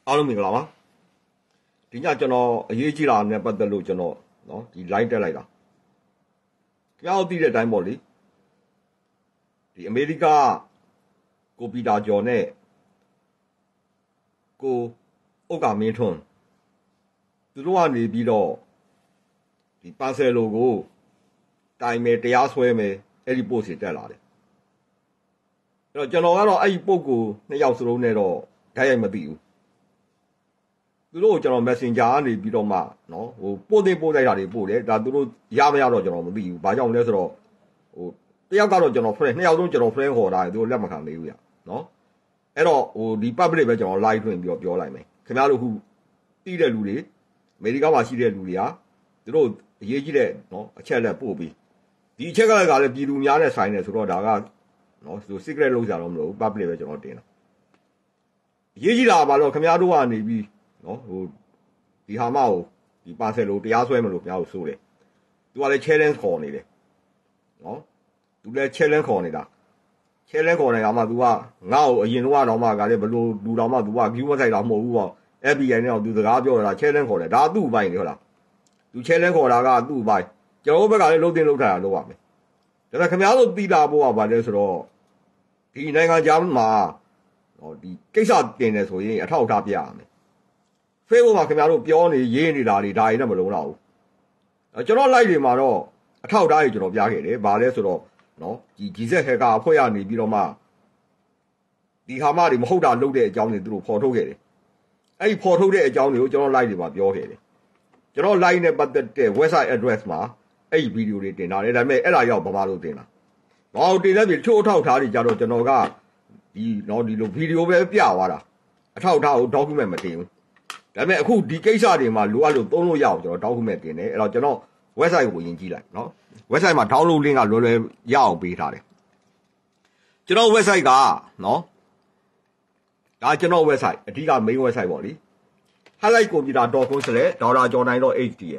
အားလုံးမင်္ဂလာပါဒီညကျွန်တော်အရေးကြီးတာနဲ့ပတ်သက်လို့ကျွန်တော်နော်ဒီ line တက်လိုက်တာကြောက်သိတဲ့အတိုင်းပေါ့လေဒီအမေရိကကိုပီတာကျော်နဲ့ကိုဥက္ကာမင်းထွန်းသူတို့ကနေပြီးတော့ဒီပါဆယ်လိုကိုတိုင်မယ်တရားစွဲမယ်အဲ့ဒီပို့စီတက်လာတယ်အဲ့တော့ကျွန်တော်ကတော့အဲ့ဒီပို့ကိုနှစ်ယောက်စလုံးနဲ့တော့ဓာတ်ရိုက်မသိဘူးသူတို့ကျွန်တော် Messenger ကနေပြီးတော့မှနော်ဟိုပို့လိုက်တာတွေပို့တယ်ဒါသူတို့ရမရတော့ကျွန်တော်မသိဘူးဘာကြောင့်လဲဆိုတော့ဟိုတယောက်ကတော့ကျွန်တော် friend နှစ်ယောက်လုံးကျွန်တော် friend ခေါ်တာသူတို့လက်မခံသေးဘူးရနော်အဲ့တော့ဟိုဒီ public ပဲကျွန်တော် live ထွင်ပြီးတော့ပြောလိုက်မယ်ခင်ဗျားတို့ခုတီးတဲ့လူတွေအမေရိကမှာရှိတဲ့လူတွေကသူတို့အရေးကြီးတဲ့နော်အချက်လက်ပို့ပြီးဒီအချက်ကလည်းပြည်သူများနဲ့ဆိုင်နေဆိုတော့ဒါကနော်သူ secret လုပ်ကြတော့မလို့ public ပဲကျွန်တော်တင်တာအရေးကြီးတာဘာလို့ခင်ဗျားတို့ကနေပြီးနော်ဟိုဒီဟာမကိုဒီပါဆယ်လိုတရားစွဲမလို့ခင်ဗျားတို့ဆိုတယ်သူကလည်း challenge ခေါ်နေတယ်နော်သူလည်း challenge ခေါ်နေတာ challenge ခေါ်နေတာမှသူကငါ့ကိုအရင်တော့မှကလည်းဘလို့လူတော်မှသူက view မဆိုင်တာမဟုတ်ဘူးပေါ့ FBI နဲ့တော့သူစကားပြောတာ challenge ခေါ်တယ်ဒါသူ့ဘိုင်းလေဟုတ်လားသူ challenge ခေါ်တာကသူ့ဘိုင်းကျွန်တော်ဘက်ကလည်းလုံးတင်လုံးထားတာလုပ်ရမယ်ဒါပေမဲ့ခင်ဗျားတို့တီးတာဖို့ကဘာလဲဆိုတော့ဒီနိုင်ငံခြားမှာဟောဒီကိစ္စတင်တယ်ဆိုရင်အထောက်အထားပြရမယ်Facebook မှာခင်ဗျားတို့ပြောနေရေးနေတာတွေဒါတွေနဲ့မလုံးတော့ဘူးကျွန်တော် live တွေမှာတော့အထောက်အထားတွေကျွန်တော်ပြခဲ့တယ်ဘာလဲဆိုတော့နော်ဒီ GZ hacker အဖွဲ့ရနေပြီးတော့မှဒီဟာမတွေမဟုတ်တာလုပ်တဲ့အကြောင်းတွေသူတို့ဖော်ထုတ်ခဲ့တယ်အဲ့ဒီဖော်ထုတ်တဲ့အကြောင်းတွေကိုကျွန်တော် live တွေမှာပြောခဲ့တယ်ကျွန်တော် live နဲ့ပတ်သက်တဲ့ website address မှာအဲ့ဒီဗီဒီယိုတွေတင်ထားတယ်ဒါပေမဲ့အဲ့ဒါရောက်ဗမာလို့တင်တာငါ့ကိုတင်တဲ့ပြီထို့အထောက်အထားတွေကြတော့ကျွန်တော်ကဒီနော်ဒီလိုဗီဒီယိုပဲပြသွားတာအထောက်အထားကို document မတင်ဘူးဒါပေမဲ့အခုဒီကိစ္စတွေမှာလိုအပ်လို့သုံးလို့ရအောင်ကျွန်တော် document တင်တယ်အဲ့တော့ကျွန်တော် website ကိုဝင်ကြည့်လိုက်နော် website မှာ download link ကလွယ်လွယ်ရအောင်ပေးထားတယ်ကျွန်တော် website ကနော်ဒါကျွန်တော် website အဓိက main website ပေါ့လေ highlightcomputer.com/dr.9.htm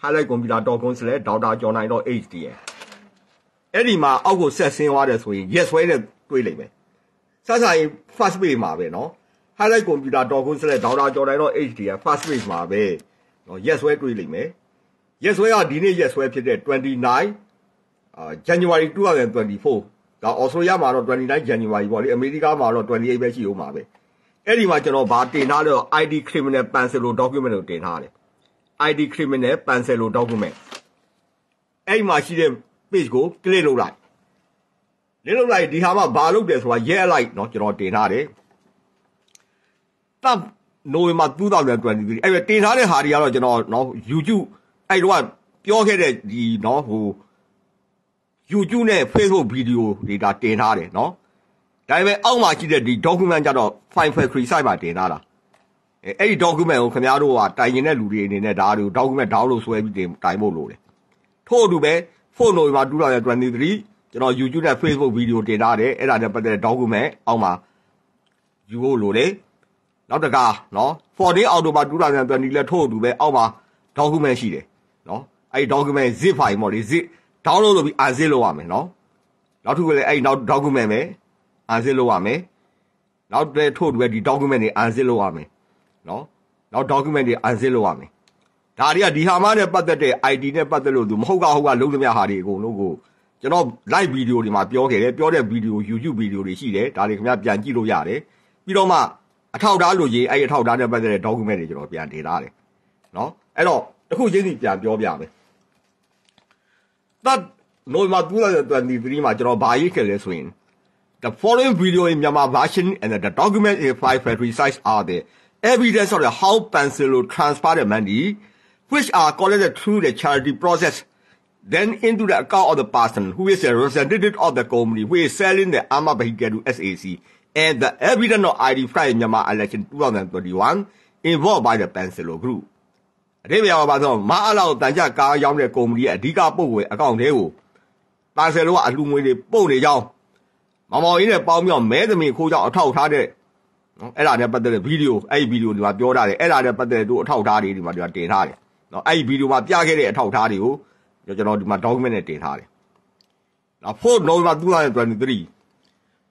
highlightcomputer.com/dr.9.htm အဲ့ဒီမှာအောက်ကိုဆက်ဆင်းသွားတယ်ဆိုရင် yes ဆွဲနဲ့တွေးလိုက်မယ်ဆက်ဆိုင် first page မှာပဲနော် highlightcomputer.com/dr.9.htm first page မှာပဲနော် yes ဆွဲတွေးလိုက်မယ် yes ဆွဲကဒီနေ့ yes ဆွဲဖြစ်တဲ့29 January 2024ဒါ Australia မှာတော့29 January ပေါ့လေအမေရိကမှာတော့28ပဲရှိဦးမှာပဲအဲ့ဒီမှာကျွန်တော်ဗာတင်ထားတော့ ID criminal pencil document ကိုတင်ထားတယ် ID criminal pencil document အဲ့ဒီမှာရှိတဲ့ page ကို click လုပ်လိုက်ဒီဟာမှာဘာလုပ်တယ်ဆိုတာရဲလိုက်เนาะကျွန်တော်တင်ထားတယ်တပ်နိုဝင်ဘာ2023အဲ့တင်ထားတဲ့ဟာတွေကတော့ကျွန်တော်เนาะ YouTube အဲ့တော့ပြောခဲ့တဲ့ဒီเนาะဟို YouTube နဲ့ Facebook ဗီဒီယိုတွေဒါတင်ထားတယ်เนาะဒါပေမဲ့အောက်မှာရှိတဲ့ဒီ document ကြတော့ file factory site မှာတင်ထားတာအဲ့ဒီ document ကိုခင်ဗျားတို့ကတိုင်ရင်တဲ့လူတွေအနေနဲ့ဒါတွေကို document download ဆွဲပြီးတိုင်ဖို့လိုတယ်ထို့အတူပဲ phone နိုဝင်ဘာ2023ကျွန်တော် YouTube နဲ့ Facebook ဗီဒီယိုတင်ထားတယ်အဲ့ဒါနဲ့ပတ်သက်တဲ့ document အောက်မှာယူဖို့လိုတယ်နောက်တကเนาะ14 October 2020လဲထို့အတူပဲအောက်မှာ document ရှိတယ်เนาะအဲ့ဒီ document zip file ပေါ့လေ zip download လုပ်ပြီး unzip လုပ်ရမယ်เนาะနောက်တစ်ခုလည်းအဲ့ဒီနောက် document ပဲ unzip လုပ်ရမယ်နောက်တဲ့ထို့အတူပဲဒီ document တွေ unzip လုပ်ရမယ်เนาะနောက် document တွေ unzip လုပ်ရမယ်ဒါတွေကဒီဟာမှနဲ့ပတ်သက်တဲ့ ID နဲ့ပတ်သက်လို့သူမဟုတ်ကလုံးသမျှဟာတွေအကုန်လုံးကိုကျွန်တော် live ဗီဒီယိုတွေမှာပြောခဲ့တယ်ပြောတဲ့ဗီဒီယို YouTube ဗီဒီယိုတွေရှိတယ်ဒါတွေခင်ဗျာပြန်ကြည့်လို့ရတယ်ပြီးတော့မှအထောက်အထားလို့ရေးအဲ့ဒီအထောက်အထားနဲ့ပတ်သက်တဲ့ document တွေကျွန်တော်ပြန်တင်ထားတယ်เนาะအဲ့တော့တစ်ခုချင်းစီပြန်ပြောပြမယ်that November 2023မှာကျွန်တော်ဘာရေးခဲ့လဲဆိုရင် the following video in Myanmar version and the document in file factory sites are the evidence of the how Pencilo transfer the money which are collected through the charity process then into the account of the person who is a representative of the company who is selling the armor vehicle to SAC and the evidence of ID flight in Myanmar election 2021 involved by the Pencilo group အရေးပြောပါတော့မအားလောက်တန်ကြကားရောင်းတဲ့ကုမ္ပဏီရဲ့အဓိကပုတ်ဝဲအကောင့်တွေကိုပန်ဆယ်လိုကအလှငွေတွေပို့နေကြောင်းမောင်မောင်ကြီးနဲ့ပေါင်းမြောက်မဲသမီးခိုးကြောင်းအထောက်ထားတဲ့နော်အဲ့ဒါနဲ့ပတ်သက်တဲ့ဗီဒီယိုအဲ့ဒီဗီဒီယိုဒီမှာပြောထားတယ်အဲ့ဒါနဲ့ပတ်သက်တဲ့တို့အထောက်ထားတွေဒီမှာတင်ထားတယ်နော်အဲ့ဒီဗီဒီယိုမှာပြခဲ့တဲ့အထောက်ထားတွေကိုကျွန်တော်ဒီမှာ document နဲ့တင်ထားတယ်နော် 4 November 2023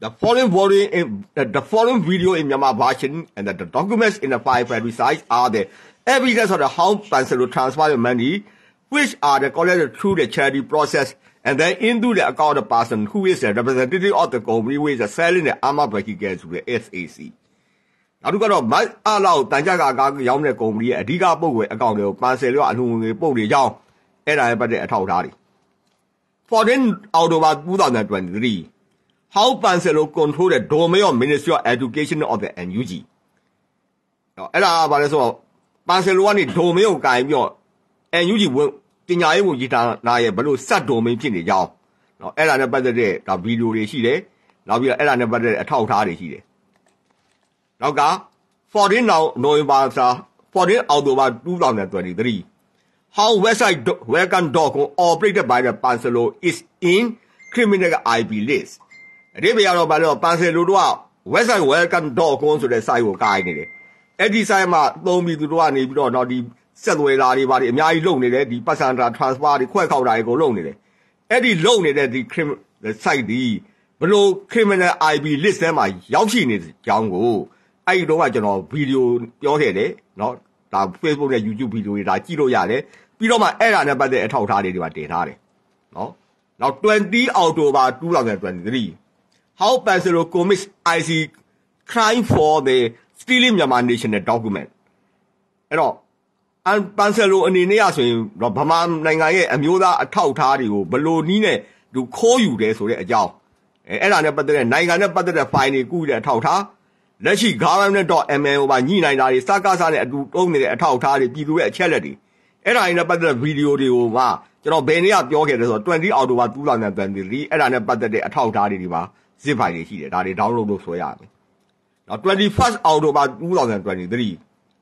The following video in Myanmar version and the documents in the file size are the evidence of the how Panselo transfer money, which are collected through the charity process and then into the account of person who is a representative of the company who is selling the armor vehicles to the SAC. Now, look at my allow Tanjaga Young company, a Diga Bow account of Panselo and who will both the young, and I bet a taught. For then, out of 2023. How Panselo control the domain of Ministry of Education of the NUG. Now, Panselo ni domain of Gaimio, NUG will Tinay will get on a below sat domain in the yaw. Now, Ella better day, the video they see there. Now we are Ella better a tout hard here. Now, ga, 14 now, November, 14 out of 2023. How website welcome dog operated by the Panselo is in criminal IP list. ဒီပြရတော့ဘာလို့ပန်ဆယ်လူတို့က website welcome.com ဆိုတဲ့ site ကိုကိုင်းနေတယ်။အဲ့ဒီ site မှာသုံးပြီးသူတို့ကနေပြီးတော့တော့ဒီဆက်သွယ်လာတွေပါတယ်အများကြီးလုပ်နေတယ်ဒီ passenger transfer တွေခွဲခောက်တာတွေကိုလုပ်နေတယ်။အဲ့ဒီလုပ်နေတဲ့ဒီ site ဒီဘလို့ criminal IP list ထဲမှာရောက်ရှိနေကြောင်းကိုအဲ့ဒီတော့ကကျွန်တော်ဗီဒီယိုပြောခဲ့တယ်เนาะဒါ Facebook နဲ့ YouTube ဗီဒီယိုတွေဒါကြည့်လို့ရတယ်ပြီးတော့မှအဲ့ဒါနဲ့ပတ်သက်အထောက်အထားတွေဒီမှာတင်ထားတယ်เนาะနောက် 20 October 2023 How Panselo commits IC crime for the stealing Myanmar national document. အဲ့တော့ Panselo အနေနဲ့ဆိုရင်ဗမာနိုင်ငံရဲ့အမျိုးသားအထောက်အထားတွေကိုဘယ်လိုနည်းနဲ့သူခိုးယူတယ်ဆိုတဲ့အကြောင်းအဲ့ဒါနဲ့ပတ်သက်တဲ့နိုင်ငံနဲ့ပတ်သက်တဲ့ file တွေကူးတဲ့အထောက်အထားလက်ရှိ government.mn မှာညှိနှိုင်းတာတွေစကားစားနဲ့အတူတုံးနေတဲ့အထောက်အထားတွေပြည်သူရဲ့အချက်လက်တွေအဲ့ဒါနဲ့ပတ်သက်တဲ့ဗီဒီယိုတွေကိုမှကျွန်တော်ဘယ်နေ့ကပြောခဲ့တယ်ဆိုတော့20 October 2023အဲ့ဒါနဲ့ပတ်သက်တဲ့အထောက်အထားတွေဒီမှာzip file တွေရှိတယ်ဒါတွေ download လုပ်ဆွဲရမယ်။နောက် 21st October 2023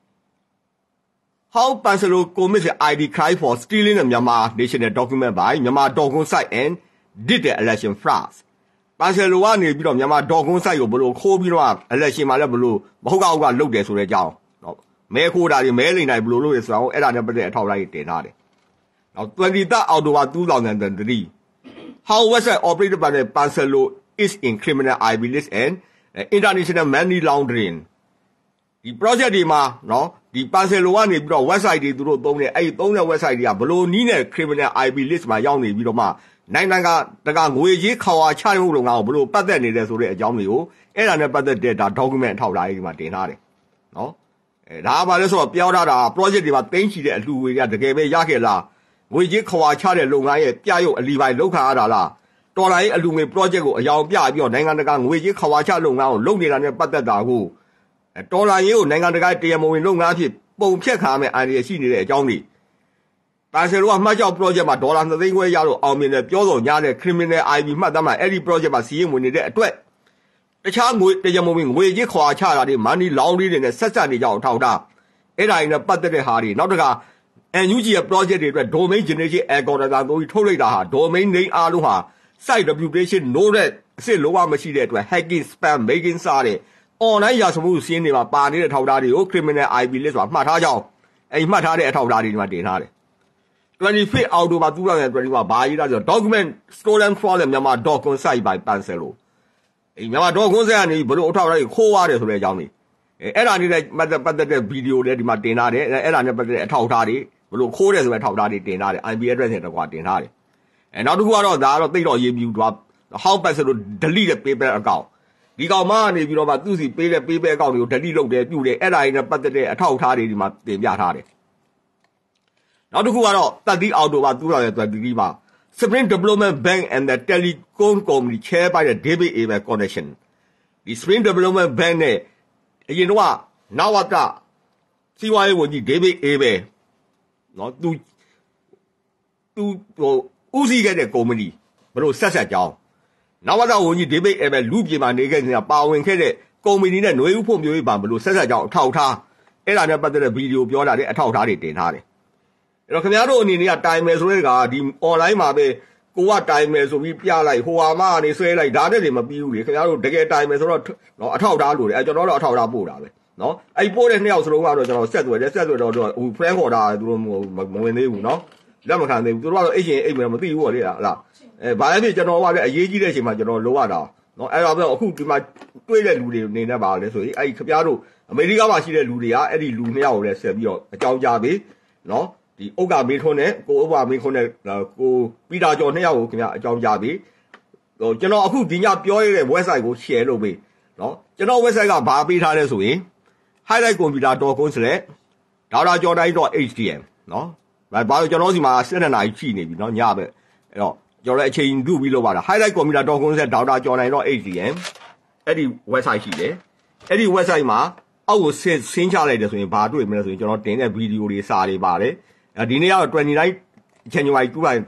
How Panselo commits ID crime for stealing the Myanmar national document by Myanmar.com site and did the election fraud. Panselo ကနေပြီးတော့ Myanmar.com site ကိုဘလို့ခိုးပြီးတော့ election မှာလည်းဘလို့မဟုတ်ကောက်ကလုပ်တယ်ဆိုတဲ့အကြောင်း။နော်မဲခိုးတာတွေမဲလိမ်တာဘလို့လုပ်ရဆိုတော့အဲ့ဒါနဲ့ပတ်သက်အထောက်အထားတွေတင်ထားတယ်။နောက် 23rd October 2023 How website operated by the Panselo is in criminal IP list and international money laundering ဒီ project တွေမှာเนาะဒီ Panselo ကနေပြီးတော့ website တွေသူတို့သုံးတယ်အဲ့ဒီသုံးတဲ့ website တွေကဘလို့နီးနဲ့ criminal IP list မှာရောက်နေပြီးတော့မှနိုင်ငံတကာငွေကြေးခေါ်ဝါချမှုလုပ်ငန်းကိုဘလို့ပတ်သက်နေတယ်ဆိုတဲ့အကြောင်းတွေကိုအဲ့ဒါနဲ့ပတ်သက်တဲ့ဒါ document အထောက်အထားတွေဒီမှာတင်ထားတယ်เนาะဒါကဘာလဲဆိုတော့ပြောထားတာ project တွေမှာတင်းချီတဲ့အလှူငွေတွေကတကယ်ပဲရခဲ့လားငွေကြေးခေါ်ဝါချတဲ့လုပ်ငန်းရဲ့ပြရုပ်အလီပိုင်လောက်ခါရတာလားတော်လိုင်းအလူငွေ project ကိုအယောင်ပြပြီးတော့နိုင်ငံတကာငွေကြေးခဝါချလုပ်ငန်းကိုလုပ်နေတာနဲ့ပတ်သက်တာကိုတော်လိုင်းရေးကိုနိုင်ငံတကာတရားမဝင်လုပ်ငန်းအဖြစ်ပုံဖြတ်ခါမယ်အန်ဒီရရှိနေတဲ့အကြောင်းတွေ Panselo ကမှတ်ကြောက် project မှာဒေါ်လာ2သိန်းခွဲရလို့အောင်မြင်တယ်ပြောတော်ညာတဲ့ criminal IP မှတ်သားမှာအဲ့ဒီ project မှာစီးရင်ဝင်နေတဲ့အတွက်တခြားငွေတရားမဝင်ငွေကြေးခဝါချတာတွေ money laundering တွေနဲ့ဆက်ဆက်နေကြအောင်ထောက်တာအဲ့ဒါတွေနဲ့ပတ်သက်တဲ့ဟာတွေနောက်တခါ NUG ရဲ့ project တွေအတွက် domain generation algorithm တို့ထုတ်လိုက်တာဟာ domain name အားလုံးဟာsite reputation နိုးတဲ့အစ်လောကမရှိတဲ့အတွက် hacking spam making စားတဲ့ online ရာဇဝတ်စီးရင်တွေမှာပါနေတဲ့ထောက်ထားတွေကို criminal IP list မှာမှတ်ထားကြအောင်အဲ့မှတ်ထားတဲ့အထောက်ထားတွေဒီမှာတင်ထားတယ် 25 October 2020မှာဘာရေးတာဆိုတော့ document stolen from the Myanmar.com site by Panselo အဲ့ Myanmar.com site ကနေဘလို့အထောက်ထားတွေခိုးရတယ်ဆိုတဲ့အကြောင်းတွေအဲ့ဒါနဲ့ပတ်သက်တဲ့ဗီဒီယိုတွေဒီမှာတင်ထားတယ်အဲ့ဒါနဲ့ပတ်သက်တဲ့အထောက်ထားတွေဘလို့ခိုးတယ်ဆိုတဲ့အထောက်ထားတွေတင်ထားတယ် IP address နဲ့တကွာတင်ထားတယ်နောက်တစ်ခုကတော့ဒါကတော့သိတော့ရေးပြီးတော့ how Panselo delete တဲ့ PayPal account ဒီကောင်မကနေပြီးတော့မှသူ့စီပေးတဲ့ PayPal account တွေကို delete လုပ်တယ်ပြုတယ်အဲ့ဒါတွေနဲ့ပတ်သက်တဲ့အထောက်အထားတွေဒီမှာတင်ပြထားတယ်နောက်တစ်ခုကတော့ 30 October 2023မှာ Spring Development Bank and the Telecom Company chaired by the David Abel Connection ဒီ Spring Development Bank နဲ့အရင်တော့နဝတစီဝါရေးဝန်ကြီး David Abel နော်သူဟိုဦးစီးခဲ့တဲ့ကုမ္ပဏီဘလို့ဆက်ကြောင်းနဝတဝန်ကြီး David Abel လူပြေမှာနေခဲ့နေတာပါဝင်ခဲ့တဲ့ကုမ္ပဏီနဲ့ຫນွေဥဖို့မျိုးရေးပါဘလို့ဆက်ကြောင်းအထောက်ထားအဲ့ဒါနဲ့ပတ်သက်တဲ့ဗီဒီယိုပြောတာတဲ့အထောက်ထားတွေတင်ထားတယ်အဲ့တော့ခင်ဗျားတို့အနေနဲ့ကတိုင်မယ်ဆိုတဲ့ကဒီ online မှာပဲကိုကတိုင်မယ်ဆိုပြီးပြလိုက်ဟိုဟာမကနေဆွဲလိုက်ဒါနဲ့တွေမပြီးဘူးလေခင်ဗျားတို့တကယ်တိုင်မယ်ဆိုတော့နော်အထောက်ထားလို့လေအဲ့ကျွန်တော်တို့အထောက်ထားပို့တာပဲနော်အဲ့ပို့တဲ့နှစ်ယောက်စလုံးကတော့ကျွန်တော်ဆက်သွယ်တော့ဟို friend ခေါ်တာသူတို့မဝင်သေးဘူးနော်လက်မခံသေးဘူးသူတို့ကတော့အိတ်ရှင်အိတ်မယ်မသိဘူးပေါ့လေလားဘာလဲဖြစ်ကျွန်တော်ကလည်းအရေးကြီးတဲ့အချိန်မှာကျွန်တော်လိုရတာနော်အဲ့တော့အခုဒီမှာတွေ့တဲ့လူတွေနေနေပါလေဆိုရင်အဲ့ဒီခင်ဗျားတို့အမေရိကမှာရှိတဲ့လူတွေကအဲ့ဒီလူနှစ်ယောက်ကိုလည်းဆက်ပြီးတော့အကြောင်းကြားပေးနော်ဒီဥက္ကမေထွန်းနဲ့ကိုဥက္ကမေခွန်းနဲ့ကိုပီတာကျော်နှစ်ယောက်ကိုခင်ဗျာအကြောင်းကြားပေးကျွန်တော်အခုဒီညပြောရတဲ့ website ကို share လုပ်ပေးနော်ကျွန်တော် website ကဘာပေးထားလဲဆိုရင် highlightcomputer.com/dawdajordan.htm နော်ဘာလို့ကျွန်တော်စီမှာ7နာရီရှိနေပြီနော်ညပဲအဲ့တော့ကျွန်တော်လည်းအချိန်တူပြီးလုပ်ပါတာ highlightcomputer.com/dawdajordan.htm အဲ့ဒီ website ရှိတယ်အဲ့ဒီ website မှာအောက်ကိုဆင်းချလိုက်တယ်ဆိုရင်ဘာတွေ့မလဲဆိုရင်ကျွန်တော်တင်တဲ့ဗီဒီယိုတွေစာတွေပါတယ်ဒီနေ့ကတော့29 January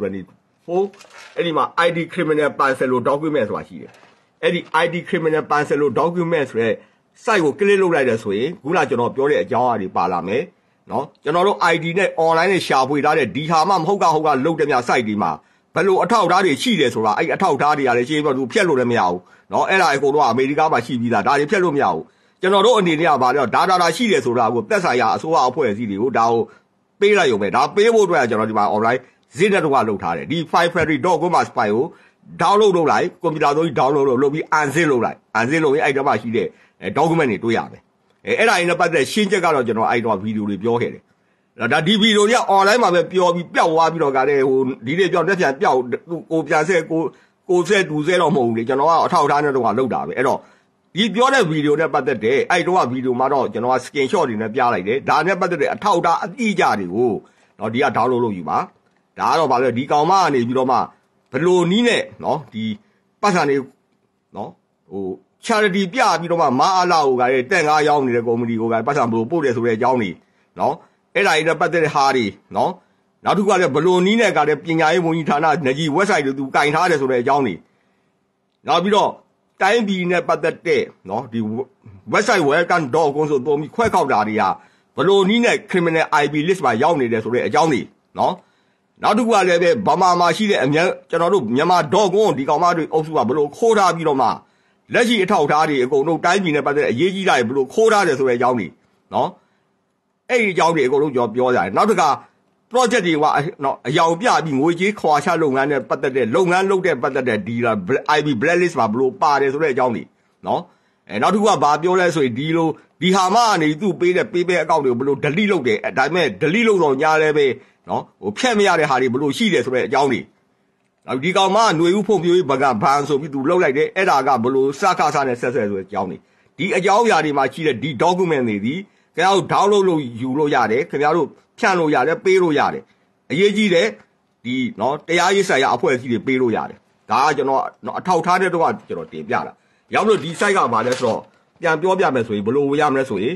2024အဲ့ဒီမှာ ID criminal parcel document ဆိုတာရှိတယ်အဲ့ဒီ ID criminal parcel document ဆိုတဲ့ site ကို click လုပ်လိုက်တယ်ဆိုရင်ခုနကျွန်တော်ပြောတဲ့အကြောင်းအရာတွေပါလာမယ်နော်ကျွန်တော်တို့ ID နဲ့ online နဲ့ရှာဖွေထားတဲ့ဒီဟာမှမဟုတ်ကလုပ်တဲ့များ site ဒီမှာဘယ်လိုအထောက်အထားတွေရှိတယ်ဆိုတာအဲ့အထောက်အထားတွေကလည်းရှင်းပြသူဖြတ်လို့လည်းမရဘူးနော်အဲ့ဒါအကုန်လုံးကအမေရိကမှာရှိပြီးသားဒါတွေဖြတ်လို့မရဘူးကျွန်တော်တို့အနေနဲ့ကဗာတော့ဒါရှိတယ်ဆိုတာကိုသက်ဆိုင်ရာအစိုးရအဖွဲ့အစည်းတွေကိုဒါကိုပေးလိုက်ရုံပဲဒါပေးဖို့အတွက်ကျွန်တော်ဒီမှာ online zip နဲ့တော့လုပ်ထားတယ်ဒီ filefactory.com မှာ file ကို download လုပ်လိုက်ကွန်ပျူတာသုံးပြီး download လုပ်ပြီး unzip လုပ်လိုက် unzip လုပ်ရင်အဲ့တော့မှရှိတဲ့ document တွေတွေ့ရမယ်အဲ့ဒါရင်းနဲ့ပတ်သက်ရှင်းချက်ကတော့ကျွန်တော်အဲ့တော့ဗီဒီယိုတွေပြောခဲ့တယ်ဒါဒီဗီဒီယိုတွေက online မှာပဲပြောပြီးပျောက်သွားပြီးတော့ကလည်းဟိုဒီနေ့ပြောက်တက်ပြန်ပျောက်ကိုပြန်ဆက်ကိုဆက်တူဆဲတော့မဟုတ်ဘူးလေကျွန်တော်ကအထောက်အထားနဲ့တော့လုပ်တာပဲအဲ့တော့ဒီပြောတဲ့ဗီဒီယိုနဲ့ပတ်သက်တဲ့အဲ့တော့ဗီဒီယိုမှာတော့ကျွန်တော်က screenshot တွေနဲ့ပြလိုက်တယ်ဒါနဲ့ပတ်သက်တဲ့အထောက်အထားအတိအကျတွေကိုတော့ဒီက download လုပ်ယူပါဒါကတော့ဗာလဲဒီကောင်မကနေပြီးတော့မှဘလို့နီးနဲ့နော်ဒီပတ်စံတွေနော်ဟို charity ပြပြီးတော့မှမအားလာကိုကလည်းတက်ငါးရောင်းနေတဲ့ကုမ္ပဏီကိုကပတ်စံဘလို့ပို့တယ်ဆိုတဲ့အကြောင်းတွေနော်အဲ့ဒါကြီးနဲ့ပတ်သက်တဲ့ဟာတွေနော်နောက်တစ်ခုကလည်းဘလို့နီးနဲ့ကလည်းပညာရေးဝန်ကြီးဌာနငကြီး website တွေသူကင်ထားတယ်ဆိုတဲ့အကြောင်းတွေနောက်ပြီးတော့တိုင်းပြည်နဲ့ပတ်သက်တဲ့နော်ဒီ website welcome.com ဆိုတော့ခွဲခောက်တာတွေကဘလို့နီးနဲ့ criminal IP list မှာရောက်နေတယ်ဆိုတဲ့အကြောင်းတွေနော်နောက်တစ်ခုကလည်းပဲဗမာမှာရှိတဲ့အမြန်ကျွန်တော်တို့မြန်မာ .com ဒီကောင်မတွေအုပ်စုကဘလို့ခိုးထားပြီးတော့မှလက်ရှိအထောက်အထားတွေအကုန်လုံးတိုင်းပြည်နဲ့ပတ်သက်တဲ့အရေးကြီးတာတွေဘလို့ခိုးထားတယ်ဆိုတဲ့အကြောင်းတွေနော်အဲ့ဒီအကြောင်းတွေအကုန်လုံးကျွန်တော်ပြောကြတယ်နောက်တစ်ခါ project တွေကနော်အယောင်ပြပြီးငွေကြေးခွာချလုပ်ငန်းနဲ့ပတ်သက်တဲ့လုပ်ငန်းလုပ်တဲ့ပတ်သက်တဲ့ဒီ IP blacklist မှာဘလို့ပါတယ်ဆိုတဲ့အကြောင်းတွေနော်နောက်တစ်ခုကဘာပြောလဲဆိုရင်ဒီဟာမှအနေသူ့ပေးတဲ့ payback account တွေကိုဘလို့ delete လုပ်တယ်ဒါပေမဲ့ delete လုပ်တော့ညာလဲပဲနော်ဟိုဖြတ်မရတဲ့ဟာတွေဘလို့ရှိတယ်ဆိုတဲ့အကြောင်းတွေနောက်ဒီကောင်မຫນွေဦးဖုန်ပြိုးဘကဘန်ဆိုပြီးသူလှုပ်လိုက်တယ်အဲ့ဒါကဘလို့စကားစားနဲ့ဆက်ဆက်ဆိုတဲ့အကြောင်းတွေဒီအကြောင်းအရာတွေမှာရှိတဲ့ဒီ document တွေဒီခင်ဗျားတို့ download လုပ်ယူလို့ရတယ်ခင်ဗျားတို့ဖြန့်လို့ရတယ်ပေးလို့ရတယ်အရေးကြီးတယ်ဒီနော်တရားရေးဆိုင်ရာအဖွဲ့အစည်းတွေပေးလို့ရတယ်ဒါကကျွန်တော်အထောက်ထားတဲ့တော့ကျွန်တော်တင်ပြတာရောက်လို့ဒီ site ကဘာလဲဆိုတော့ပြန်ပြောပြမယ်ဆိုရင်ဘလို့ဝင်ရမလဲဆိုရင်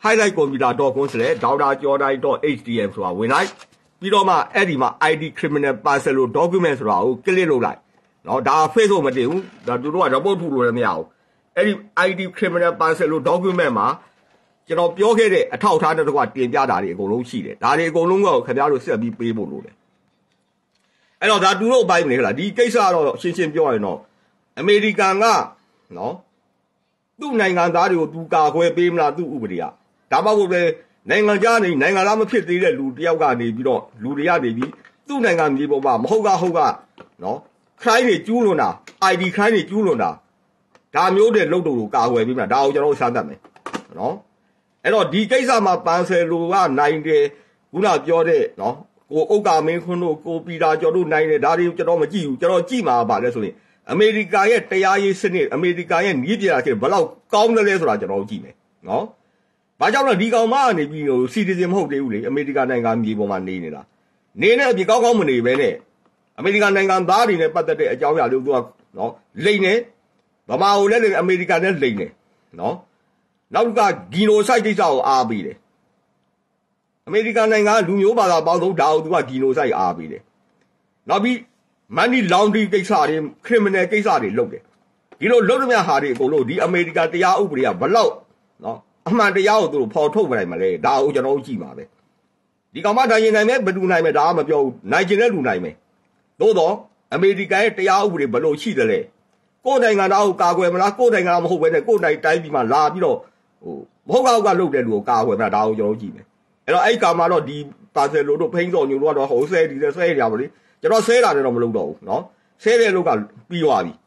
highlightcomputer.com/dawdajordan.htm ဆိုတာဝင်လိုက်ပြီးတော့မှအဲ့ဒီမှာ ID criminal parcel document ဆိုတာကို click လုပ်လိုက်နော်ဒါ Facebook မတင်ဘူးဒါတို့က report ထုတ်လို့လည်းမရဘူးအဲ့ဒီ ID criminal parcel document မှာကျွန်တော်ပြောခဲ့တဲ့အထောက်အထားတွေတော့တင်ပြတာတွေအကုန်လုံးရှိတယ်ဒါတွေအကုန်လုံးကခင်ဗျားတို့ဆက်ပြီးပေးဖို့လို့လေအဲ့တော့ဒါသူတို့အပိုင်းမနေလားဒီကိစ္စကတော့ရှင်းရှင်းပြောရရင်တော့အမေရိကန်ကနော်သူ့နိုင်ငံသားတွေကိုသူကာကွယ်ပေးမလားသူ့ဥပဒေကဒါမှမဟုတ်လေနိုင်ငံခြားနေနိုင်ငံသားမဖြစ်သေးတဲ့လူတယောက်ကနေပြီးတော့လူတွေကနေပြီးသူ့နိုင်ငံမြေပေါ်မှာမဟုတ်ကနော် crime တွေကျူးလွန်တာ ID crime တွေကျူးလွန်တာဒါမျိုးတဲ့လုပ်တို့ကိုကာကွယ်ပေးမလားဒါကိုကျွန်တော်စမ်းသပ်မယ်နော်အဲ့တော့ဒီကိစ္စမှာပန်ဆယ်လိုကနိုင်တယ်ခုနပြောတဲ့နော်ကိုဥက္ကာမင်းခွန်းတို့ကိုပီတာကျော်တို့နိုင်တယ်ဒါတွေကျွန်တော်မကြည့်ဘူးကျွန်တော်ကြည့်မှာပါလဲဆိုရင်အမေရိကန်ရဲ့တရားရေးစနစ်အမေရိကန်ရဲ့နည်းပညာစနစ်ဘယ်လောက်ကောင်းတယ်လဲဆိုတာကျွန်တော်ကြည့်မယ်နော်ဘာကြောင့်လဲဒီကောင်မကနေပြီးဟို citizen မဟုတ်သေးဘူးလေအမေရိကန်နိုင်ငံမြေပေါ်မှာနေနေတာနေနေအပြစ်ကောင်းမနေပဲနဲ့အမေရိကန်နိုင်ငံသားတွေနဲ့ပတ်သက်တဲ့အကြောင်းအရာတွေသူကနော်လိမ့်နေဗမာကိုလည်းအမေရိကန်နဲ့လိမ့်နေနော်နောက်ကဂီနိုဆိုက်ကိစ္စကိုအားပေးတယ်အမေရိကန်နိုင်ငံလူမျိုးဘာသာပေါင်းစုံဒါကိုသူကဂီနိုဆိုက်အားပေးတယ်နောက်ပြီး money laundering ကိစ္စတွေ criminal ကိစ္စတွေလုပ်တယ်ဒီလိုလုပ်ရမယ့်ဟာတွေအကုန်လုံးဒီအမေရိကန်တရားဥပဒေကဘလောက်နော်အမှန်တရားကိုသူတို့ဖော်ထုတ်မနိုင်မလဲဒါကိုကျွန်တော်တို့ကြည့်ပါပဲဒီကောင်မနိုင်ရင်နိုင်မယ်ဘယ်သူနိုင်မယ်ဒါကမပြောဘူးနိုင်ကျင်တဲ့လူနိုင်မယ်သို့တော့အမေရိကန်ရဲ့တရားဥပဒေဘလို့ရှိတယ်လဲကိုယ်နိုင်ငံသားကိုကာကွယ်မလားကိုယ်နိုင်ငံမဟုတ်ဘဲနဲ့ကိုယ်နိုင်တိုင်းပြည်မှာလာပြီးတော့ဟိုမဟုတ်ကလုပ်တဲ့လူကိုကာကွယ်မလားဒါကိုကျွန်တော်ကြည့်မယ်အဲ့တော့အဲ့ကာမှာတော့ဒီပါဆယ်လိုတို့ဖိန်းစော်ညိုတို့ကတော့ဟိုဆဲဒီဆဲရပါလေကျွန်တော်ဆဲတာလည်းတော့မလုပ်တော့ဘူးနော်ဆဲတဲ့လူကပြီးသွားပြီ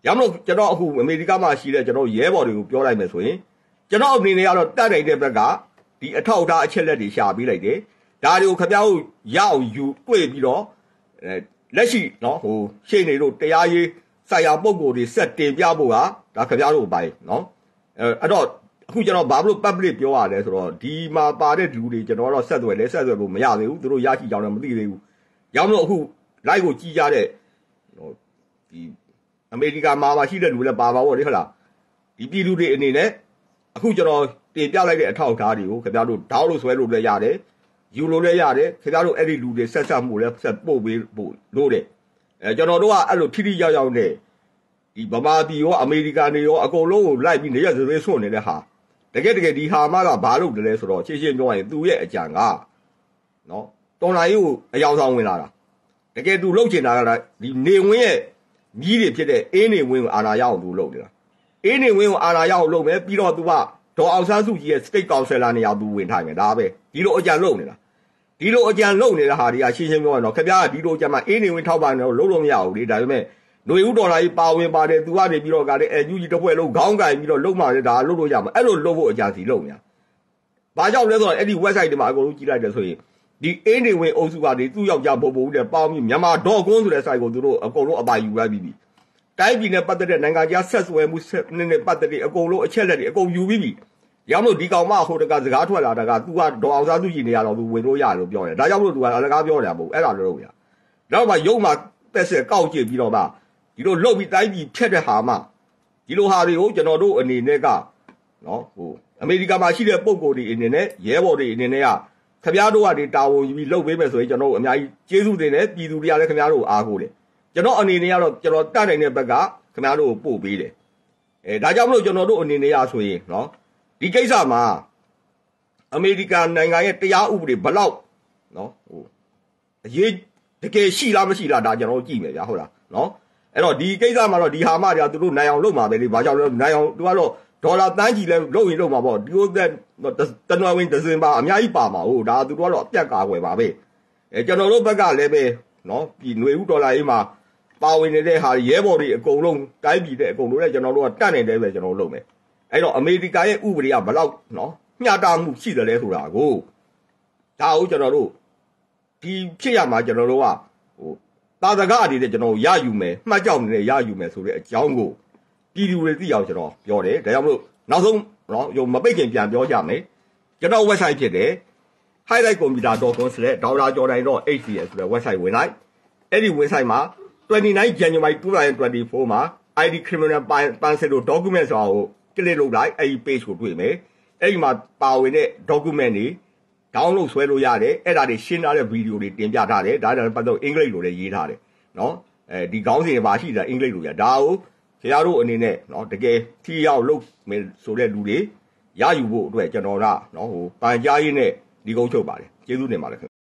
ရမလို့ကျွန်တော်အခုအမေရိကမှာရှိတဲ့ကျွန်တော်ရဲဘော်တွေကိုပြောလိုက်မယ်ဆိုရင်ကျွန်တော်အနေနဲ့ကတော့တတ်နိုင်တဲ့ဘက်ကဒီအထောက်အထားအချက်လက်တွေရှာပေးလိုက်တယ်ဒါတွေကိုခင်ဗျားတို့ရအောင်ယူတွေ့ပြီးတော့လက်ရှိနော်ဟိုရှေ့နေတို့တရားရေးဆိုင်ရာပုံကိုယ်တွေဆက်တင်ပြဖို့ကဒါခင်ဗျားတို့အပိုင်းနော်အဲ့တော့အခုကျွန်တော်ဘာလို့ public ပြောရလဲဆိုတော့ဒီမှာပါတဲ့လူတွေကျွန်တော်တော့ဆက်သွယ်လို့မရသေးဘူးသူတို့ရရှိကြောင်းလည်းမသိသေးဘူး။ရောက်လို့အခု live ကိုကြည့်ကြတဲ့ဟိုဒီအမေရိကန်မှာရှိတဲ့လူလည်းပါပါဗောလေဟုတ်လားဒီပြည်သူတွေအနေနဲ့အခုကျွန်တော်တင်ပြလိုက်တဲ့အထောက်အထားတွေကိုခင်ဗျားတို့ဒေါင်းလို့ဆွဲလို့လည်းရတယ်ယူလို့လည်းရတယ်ခင်ဗျားတို့အဲ့ဒီလူတွေဆက်ဆက်မှုလည်းဆက်ပို့ပေးဖို့လို့တယ်ကျွန်တော်တို့ကအဲ့လိုထိထိရောက်ရောက်နဲ့ဒီဗမာပြည်ရောအမေရိကန်တွေရောအကုန်လုံးကိုလိုက်ပြီးနေရစရေးဆွနေတဲ့ဟာတကယ်ဒီဟာမှကဘာလို့တလဲဆိုတော့ရှင်းပြောရင်သူရဲ့အကြံကနော်တော်လာရေးကိုအယောင်ဆောင်ဝင်လာတာတကယ်သူလှုပ်ချင်တာကဒီနေဝင်းရဲ့မြီးတွေဖြစ်တဲ့အင်းနေဝင်းကိုအာဏာရအောင်သူလှုပ်နေတာအင်းနေဝင်းကိုအာဏာရအောင်လှုပ်မယ်ပြီးတော့သူကဒေါ်အောင်ဆန်းစုကြည်ရဲ့ state councilor နေရာသူဝင်ထိုင်မယ်ဒါပဲဒီလိုအကြံလှုပ်နေတာဒီလိုအကြံလှုပ်နေတဲ့ဟာတွေကရှင်းပြောရင်တော့ခင်ဗျားကဒီလိုအကြံမှအင်းနေဝင်းထောက်ပါနေတော့လှုပ်လို့မရဘူးလေဒါပေမဲ့ຫນွေဦးဒေါ်လာကြီးပါဝင်ပါတယ်သူကနေပြီးတော့ကလည်းအယူကြီးတစ်ဖွဲ့လုံးခေါင်းကင်ပြီးတော့လှုပ်မှလည်းဒါလှုပ်လို့ရမှာအဲ့လိုလှုပ်ဖို့အကြံစီလှုပ်နေတာဘာကြောင့်လဲဆိုတော့အဲ့ဒီ website တွေမှာအကုန်လုံးကြည့်လိုက်တယ်ဆိုရင်ဒီအင်းနေဝင်အုပ်စုကနေသူ့ယောက်ျားဘုံဘုံနဲ့ပေါင်းပြီးမြန်မာဒေါ်ကွန်းဆိုတဲ့ site ကိုသူတို့အကုန်လုံးအပိုင်ယူလိုက်ပြီးတိုင်းပြည်နဲ့ပတ်သက်တဲ့နိုင်ငံခြားဆက်ဆွဲမှုနဲ့ပတ်သက်တဲ့အကုန်လုံးအချက်လက်တွေအကုန်ယူပြီးရောင်းလို့ဒီကောင်မဟိုတကစကားထွက်လာတာက तू ကဒေါ်အောင်စားသူကြီးနေရတော့ तू ဝင်လို့ရတယ်လို့ပြောတယ်ဒါကြောင့်မလို့ तू ကအလကားပြောနေတာမဟုတ်အဲ့ဒါလို့ရနောက်မှရုံမှတက်ဆက်ကောက်ကြည့်ပြီးတော့မှဒီလိုလှုပ်ပြီးတိုင်းပြည်ဖြတ်တဲ့ဟာမှဒီလိုဟာတွေကိုကျွန်တော်တို့အနေနဲ့ကနော်ဟိုအမေရိကန်မှာရှိတဲ့ပုံကိုယ်တွေအနေနဲ့ရဲဘော်တွေအနေနဲ့ကခင်ဗျားတို့ကဒီတာဝန်ယူပြီးလှုပ်ပေးမယ်ဆိုရင်ကျွန်တော်တို့အများကြီးကျေးဇူးတင်တယ်ပြည်သူတွေကလည်းခင်ဗျားတို့အားကိုးတယ်ကျွန်တော်အနေနဲ့ကတော့ကျွန်တော်တတ်နိုင်တဲ့ဘက်ကခင်ဗျားတို့ကိုပို့ပေးတယ်ဒါကြောင့်မလို့ကျွန်တော်တို့အနေနဲ့ဆိုရင်နော်ဒီကိစ္စမှာအမေရိကန်နိုင်ငံရဲ့တရားဥပဒေဘလောက်နော်ဟိုအရေးတကယ်ရှိလားမရှိလားဒါကျွန်တော်တို့ကြည့်မယ်ဗျာဟုတ်လားနော်အဲ့တော့ဒီကိစ္စမှာတော့ဒီဟာမှတွေကသူတို့နိုင်အောင်လုပ်မှာပဲလေဘာကြောင့်လဲနိုင်အောင်သူကတော့ဒေါ်လာတန်းကြီးလဲလုပ်ရင်လုပ်မှာပေါ့ဒီလိုတနွယ်ဝင်ဒဇင်ပါအများကြီးပါမှာဟုတ်ဒါသူတို့ကတော့အပြတ်ကာကွယ်ပါပဲကျွန်တော်တို့ဘက်ကလည်းပဲနော်ဒီຫນွေဦးဒေါ်လာရေးမှာပါဝင်နေတဲ့ဟာရဲဘော်တွေအကုန်လုံးတိုင်းပြည်တဲ့အကုန်လုံးလည်းကျွန်တော်တို့ကတတ်နိုင်တယ်ပဲကျွန်တော်တို့လုပ်မယ်အဲ့တော့အမေရိကန်ရဲ့ဥပဒေကဘလောက်နော်မျှတမှုရှိတယ်လဲဆိုတာကိုဒါကိုကျွန်တော်တို့ဒီဖြစ်ရမှာကျွန်တော်တို့ကဟိုတာသကအနေနဲ့ကျွန်တော်ရယူမယ်မှတ်ကြောက်နေရယူမယ်ဆိုတဲ့အကြောင်းကိုပြည်သူတွေသိအောင်ကျွန်တော်ပြောတယ်ဒါကြောင့်မလို့နောက်ဆုံးနော်ရုံမပိတ်ခင်ပြန်ပြောကြမယ်ကျွန်တော် website ဖြစ်တယ် highlightcomputer.com/dollarjordan.hcl ဆိုတဲ့ website ဝင်လိုက်အဲ့ဒီ website မှာ29 January 2024မှာ ID criminal panselo document ဆိုတာကို click လုပ်လိုက်အဲ့ဒီ page ကိုတွေ့မယ်အဲ့ဒီမှာပါဝင်တဲ့ document တွေ download ဆွဲလို့ရတယ်အဲ့ဒါတွေရှင်းထားတဲ့ video တွေတင်ပြထားတယ်ဒါလည်းပတ်သက်အင်္ဂလိပ်လိုလည်းရေးထားတယ်နော်အဲဒီခေါင်းစဉ်မှာရှိတာအင်္ဂလိပ်လိုရဒါကိုခင်ဗျားတို့အနေနဲ့နော်တကယ်ထီရောက်လုပ်မယ်ဆိုတဲ့လူတွေရယူဖို့အတွက်ကျွန်တော်ကနော်ဟိုပန်ကြားရေးနဲ့ဒီကုန်းချုပ်ပါတယ်ကျေးဇူးတင်ပါတယ်